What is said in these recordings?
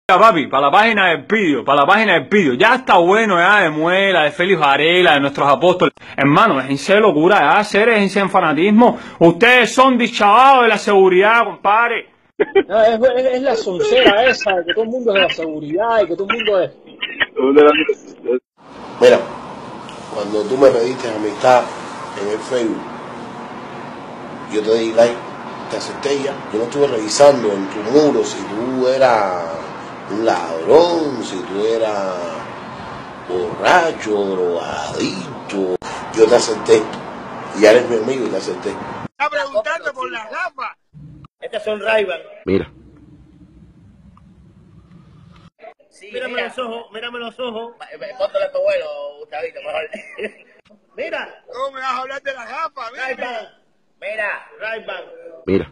Ya, papi, para la página del Pidio, ya está bueno ya de Muela, de Félix Varela, de nuestros apóstoles. Hermano, déjense de locura, ya, déjense en fanatismo. Ustedes son dichavados de la seguridad, compadre. No, es la soncera esa, de que todo el mundo es de la seguridad y que todo el mundo es... Mira, cuando tú me pediste amistad en el Facebook, yo te di like, te acepté ya. Yo no estuve revisando en tu muro si tú eras un ladrón, si tú eras borracho, drogadito. Yo te acepté. Y ya eres mi amigo y te acepté. Está preguntando por las gafas. Estas son Ray-Ban. Mira. Sí, mírame los ojos, mírame los ojos. Póntale a tu abuelo, Gustavito, mejor. Mira. ¿Cómo me vas a hablar de las gafas? Ray-Ban. Mira, Ray-Ban. Mira.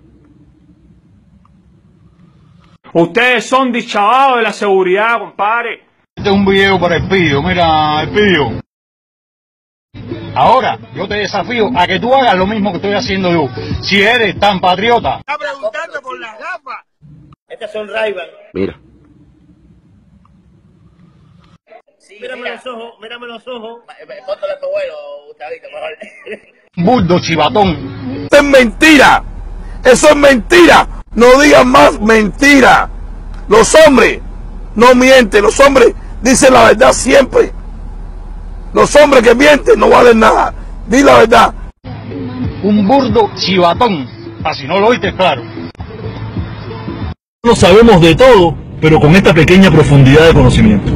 Ustedes son dichavados de la seguridad, compadre. Este es un video para el Pidio, mira, el Pidio. Ahora, yo te desafío a que tú hagas lo mismo que estoy haciendo yo. Si eres tan patriota. Está preguntando por las gafas. Estas son Ray-Ban. Mira. Sí, mírame los ojos, mírame los ojos. Póntale a tu abuelo, Gustavito, mejor. Burdo chivatón. ¡Eso es mentira! ¡Eso es mentira! No digan más mentira. Los hombres no mienten, los hombres dicen la verdad siempre. Los hombres que mienten no valen nada. Di la verdad. Un burdo chivatón. Así no lo oíste, claro. No sabemos de todo, pero con esta pequeña profundidad de conocimiento.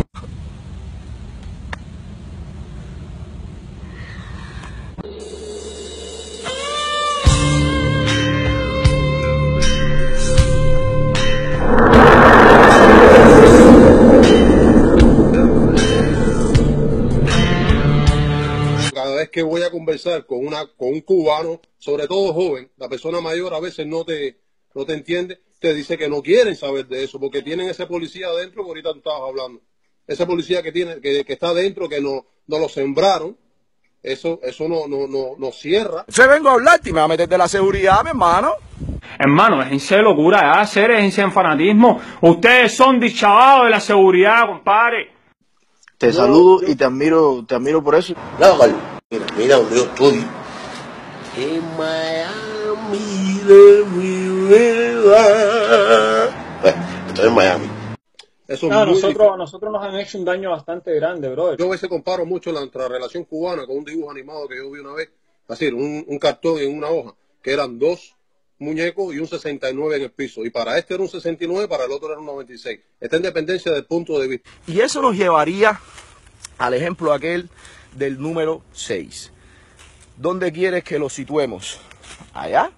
Cada vez que voy a conversar con un cubano, sobre todo joven, la persona mayor a veces no te entiende, te dice que no quieren saber de eso, porque tienen ese policía adentro que ahorita tú estabas hablando. Ese policía que está adentro, que no lo sembraron, eso no cierra. Se vengo a hablarte y me va a meter de la seguridad, mi hermano. Hermano, déjense de locura, ya, déjense en fanatismo. Ustedes son dichavados de la seguridad, compadre. Te saludo y te admiro por eso. Mira donde yo estoy. En Miami de mi vida. Estoy en Miami. Eso No, es nosotros nos han hecho un daño bastante grande, brother. Yo a veces comparo mucho nuestra relación cubana con un dibujo animado que yo vi una vez. Es decir, un cartón en una hoja, que eran dos muñecos y un 69 en el piso. Y para este era un 69, para el otro era un 96. Esta es dependencia del punto de vista. Y eso nos llevaría al ejemplo aquel del número 6. ¿Dónde quieres que lo situemos? ¿Allá?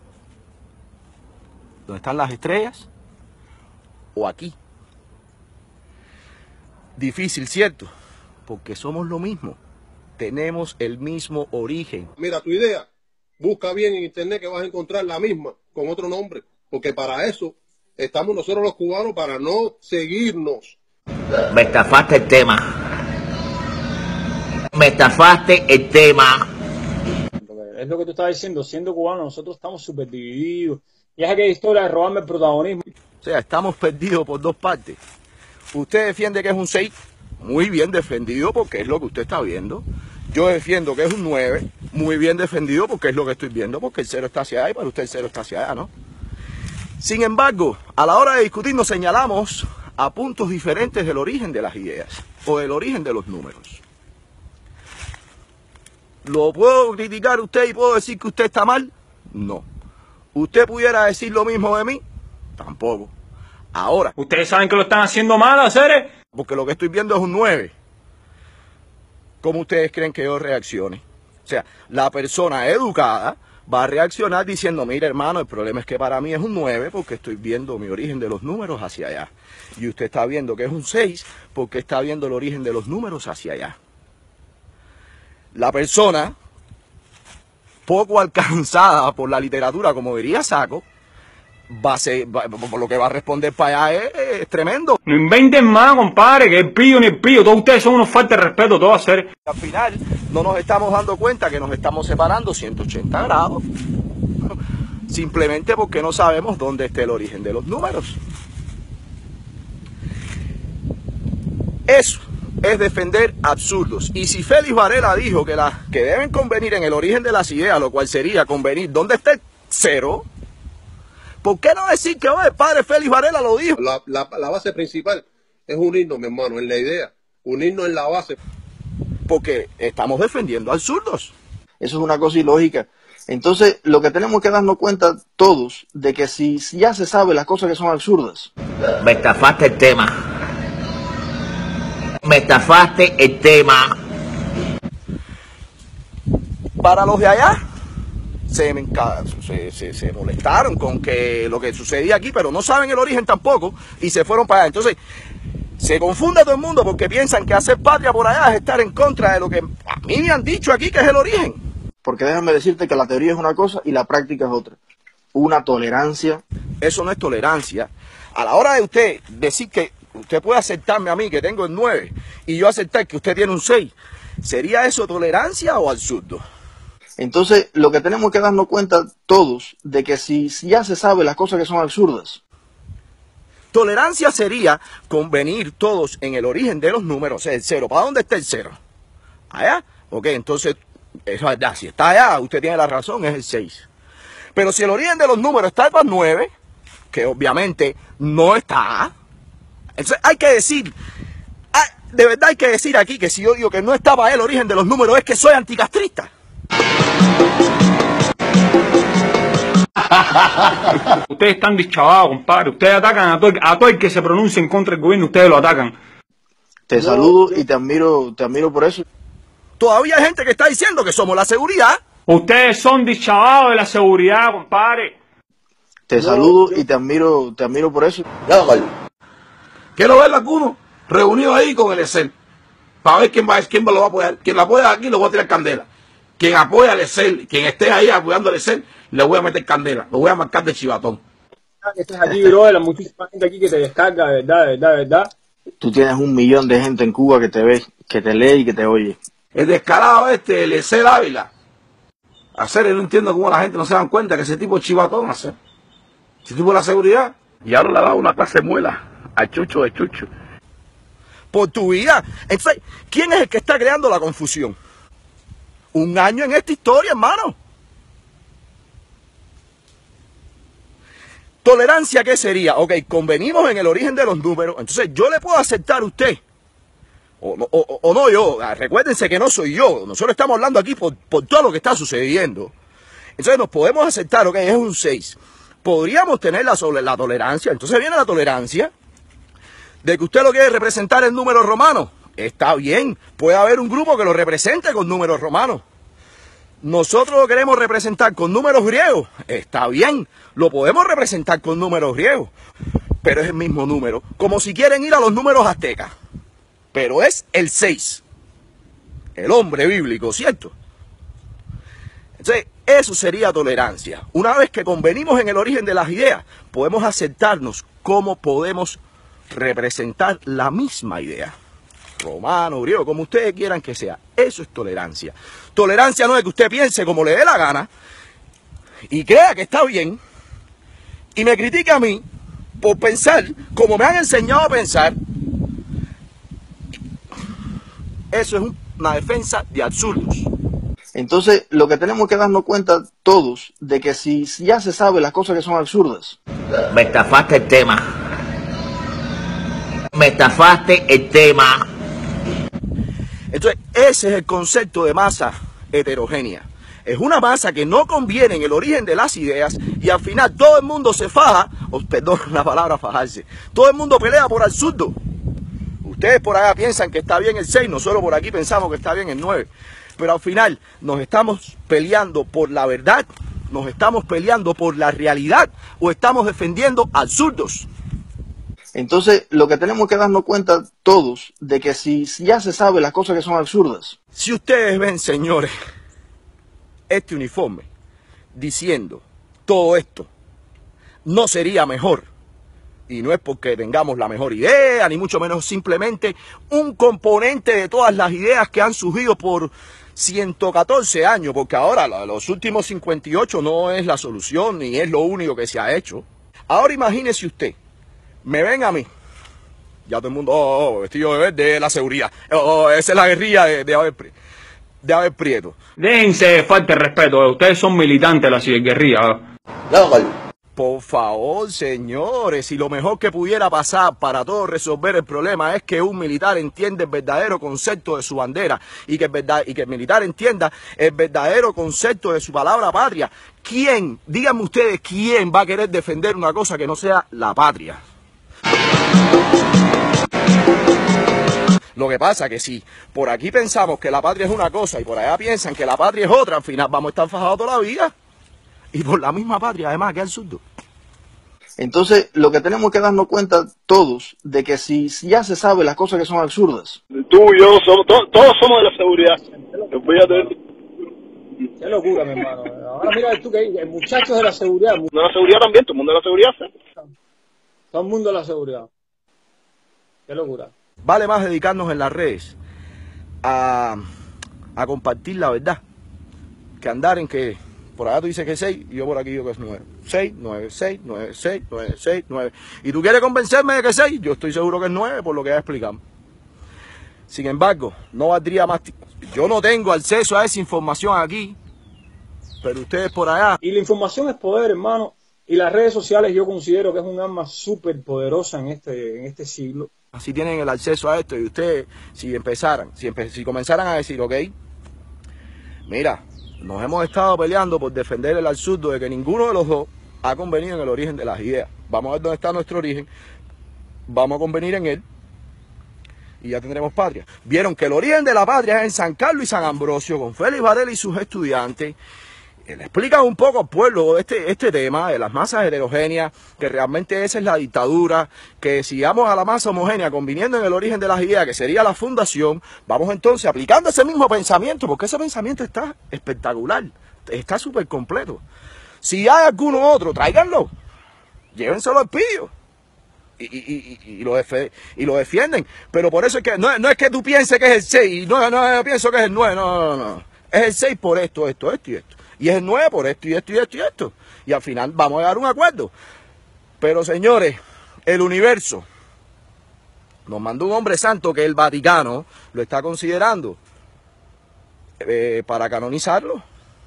¿Dónde están las estrellas? ¿O aquí? Difícil, ¿cierto? Porque somos lo mismo. Tenemos el mismo origen. Mira, tu idea, busca bien en internet que vas a encontrar la misma, con otro nombre. Porque para eso estamos nosotros los cubanos, para no seguirnos. Me estafaste el tema. Me estafaste el tema. Es lo que tú estás diciendo, siendo cubano, nosotros estamos súper divididos. Y es aquella historia de robarme el protagonismo. O sea, estamos perdidos por dos partes. Usted defiende que es un 6, muy bien defendido porque es lo que usted está viendo. Yo defiendo que es un 9, muy bien defendido porque es lo que estoy viendo, porque el 0 está hacia allá y para usted el 0 está hacia allá, ¿no? Sin embargo, a la hora de discutir nos señalamos a puntos diferentes del origen de las ideas o del origen de los números. ¿Lo puedo criticar usted y puedo decir que usted está mal? No. ¿Usted pudiera decir lo mismo de mí? Tampoco. Ahora. Ustedes saben que lo están haciendo mal, hacer. Porque lo que estoy viendo es un 9. ¿Cómo ustedes creen que yo reaccione? O sea, la persona educada va a reaccionar diciendo, mira hermano, el problema es que para mí es un 9 porque estoy viendo mi origen de los números hacia allá. Y usted está viendo que es un 6 porque está viendo el origen de los números hacia allá. La persona poco alcanzada por la literatura, como diría Saco, lo que va a responder para allá es tremendo. No inventen más, compadre, que el pillo ni el pillo. Todos ustedes son unos faltas de respeto, todos hacer. Al final no nos estamos dando cuenta que nos estamos separando 180 grados. Simplemente porque no sabemos dónde está el origen de los números. Eso es defender absurdos. Y si Félix Varela dijo que deben convenir en el origen de las ideas, lo cual sería convenir dónde está el cero, ¿por qué no decir que el padre Félix Varela lo dijo? La base principal es unirnos, mi hermano, en la idea, unirnos en la base. Porque estamos defendiendo absurdos. Eso es una cosa ilógica. Entonces, lo que tenemos que darnos cuenta todos de que si ya se sabe las cosas que son absurdas. Me estafaste el tema. Me estafaste el tema. Para los de allá, se molestaron con que lo que sucedía aquí, pero no saben el origen tampoco y se fueron para allá. Entonces, se confunde todo el mundo porque piensan que hacer patria por allá es estar en contra de lo que a mí me han dicho aquí que es el origen. Porque déjame decirte que la teoría es una cosa y la práctica es otra. Una tolerancia. Eso no es tolerancia. A la hora de usted decir que usted puede aceptarme a mí que tengo el 9 y yo aceptar que usted tiene un 6, ¿sería eso tolerancia o absurdo? Entonces, lo que tenemos que darnos cuenta todos de que si ya se sabe las cosas que son absurdas. Tolerancia sería convenir todos en el origen de los números, o sea, el 0. ¿Para dónde está el 0? ¿Allá? Ok, entonces, es verdad, si está allá, usted tiene la razón, es el 6. Pero si el origen de los números está para el 9, que obviamente no está, entonces hay que decir, de verdad hay que decir aquí que si yo digo que no está para el origen de los números es que soy anticastrista. Ustedes están dischavados, compadre. Ustedes atacan a todo el que se pronuncie en contra del gobierno, ustedes lo atacan. Te saludo y te admiro por eso. Todavía hay gente que está diciendo que somos la seguridad. Ustedes son dischavados de la seguridad, compadre. Te saludo y te admiro por eso. Quiero ver a alguno reunido ahí con el ESEL para ver quién lo va a apoyar. Quien lo apoya aquí lo voy a tirar candela. Quien apoya al ESEL, quien esté ahí apoyando al ESEL, le voy a meter candela, lo voy a marcar de chivatón. Que estás aquí, bro, la muchísima gente aquí que te descarga, de verdad. Tú tienes 1 millón de gente en Cuba que te ve, que te lee y que te oye. El descarado el ESEL Ávila. No entiendo cómo la gente no se dan cuenta que ese tipo es chivatón, ese tipo de la seguridad. Y ahora le ha dado una clase de muela al chucho de chucho. Por tu vida. Entonces, ¿quién es el que está creando la confusión? 1 año en esta historia, hermano. ¿Tolerancia qué sería? Ok, convenimos en el origen de los números, entonces yo le puedo aceptar a usted, o no yo, recuérdense que no soy yo, nosotros estamos hablando aquí por todo lo que está sucediendo. Entonces nos podemos aceptar, ok, es un 6. Podríamos tenerla sobre la tolerancia, entonces viene la tolerancia de que usted lo quiere representar en números romanos. Está bien, puede haber un grupo que lo represente con números romanos. Nosotros lo queremos representar con números griegos. Está bien, lo podemos representar con números griegos. Pero es el mismo número. Como si quieren ir a los números aztecas. Pero es el 6. El hombre bíblico, ¿cierto? Entonces, eso sería tolerancia. Una vez que convenimos en el origen de las ideas, podemos aceptarnos cómo podemos representar la misma idea. Romano, griego, como ustedes quieran que sea. Eso es tolerancia. Tolerancia no es que usted piense como le dé la gana y crea que está bien y me critique a mí por pensar como me han enseñado a pensar. Eso es una defensa de absurdos. Entonces, lo que tenemos que darnos cuenta todos de que si ya se sabe las cosas que son absurdas. Me estafaste el tema. Me estafaste el tema. Entonces, ese es el concepto de masa heterogénea. Es una masa que no conviene en el origen de las ideas y al final todo el mundo se faja, perdón la palabra fajarse, todo el mundo pelea por absurdo. Ustedes por allá piensan que está bien el 6, nosotros por aquí pensamos que está bien el 9. Pero al final nos estamos peleando por la verdad, nos estamos peleando por la realidad o estamos defendiendo absurdos. Entonces, lo que tenemos que darnos cuenta todos de que si ya se sabe las cosas que son absurdas. Si ustedes ven, señores, este uniforme diciendo todo esto, no sería mejor. Y no es porque tengamos la mejor idea, ni mucho menos simplemente un componente de todas las ideas que han surgido por 114 años, porque ahora los últimos 58 no es la solución, ni es lo único que se ha hecho. Ahora imagínese usted. Me ven a mí, Ya todo el mundo, vestido de verde, la seguridad. Esa es la guerrilla de Abel Prieto. Déjense de falta de respeto, ustedes son militantes de la ciberguerrilla. Por favor, señores, si lo mejor que pudiera pasar para todos resolver el problema es que un militar entienda el verdadero concepto de su bandera y que el militar entienda el verdadero concepto de su palabra patria. ¿Quién, díganme ustedes, quién va a querer defender una cosa que no sea la patria? Lo que pasa es que si por aquí pensamos que la patria es una cosa y por allá piensan que la patria es otra, al final vamos a estar fajados toda la vida. Y por la misma patria, además, que es absurdo. Entonces, lo que tenemos que darnos cuenta todos, de que si ya se sabe las cosas que son absurdas. Tú y yo, todos somos de la seguridad. Qué locura, mi hermano. Ahora mira tú que hay muchachos de la seguridad. De la seguridad también, todo el mundo de la seguridad. Todo el mundo de la seguridad. Qué locura. Vale más dedicarnos en las redes a compartir la verdad que andar en que por allá tú dices que es 6 y yo por aquí digo que es 9. 6, 9, 6, 9, 6, 9, 6, 9. Y tú quieres convencerme de que es 6, yo estoy seguro que es 9 por lo que ya explicamos. Sin embargo, no valdría más. Yo no tengo acceso a esa información aquí, pero ustedes por allá. Y la información es poder, hermano. Y las redes sociales yo considero que es un arma súper poderosa en este siglo. Así tienen el acceso a esto y ustedes, si comenzaran a decir, ok, mira, nos hemos estado peleando por defender el absurdo de que ninguno de los dos ha convenido en el origen de las ideas. Vamos a ver dónde está nuestro origen, vamos a convenir en él y ya tendremos patria. Vieron que el origen de la patria es en San Carlos y San Ambrosio, con Félix Varela y sus estudiantes. Le explican un poco al pueblo este tema de las masas heterogéneas, que realmente esa es la dictadura, que si vamos a la masa homogénea conviniendo en el origen de las ideas, que sería la fundación, vamos entonces aplicando ese mismo pensamiento, porque ese pensamiento está espectacular, está súper completo. Si hay alguno otro, tráiganlo, llévenselo al pillo y lo defienden. Pero por eso es que no es que tú pienses que es el 6, no, yo pienso que es el 9, no. Es el 6 por esto y esto. Y es el 9 por esto y esto. Y al final vamos a llegar a un acuerdo. Pero señores, el universo nos mandó un hombre santo que el Vaticano lo está considerando para canonizarlo.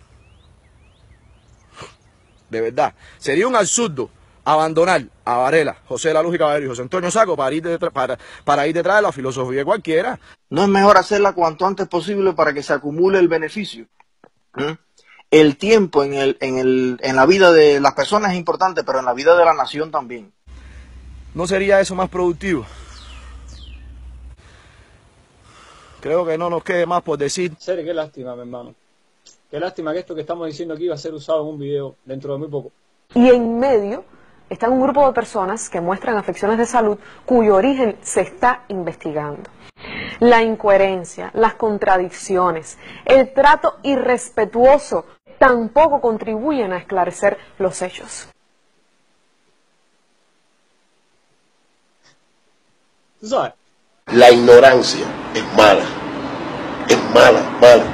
De verdad. Sería un absurdo abandonar a Varela, José de la Luz y Caballero y José Antonio Saco para ir detrás de la filosofía de cualquiera. ¿No es mejor hacerla cuanto antes posible para que se acumule el beneficio? El tiempo en la vida de las personas es importante, pero en la vida de la nación también. ¿No sería eso más productivo? Creo que no nos quede más por decir. Serio, qué lástima, mi hermano. Qué lástima que esto que estamos diciendo aquí va a ser usado en un video dentro de muy poco. Y en medio está un grupo de personas que muestran afecciones de salud cuyo origen se está investigando. La incoherencia, las contradicciones, el trato irrespetuoso tampoco contribuyen a esclarecer los hechos. La ignorancia es mala, mala.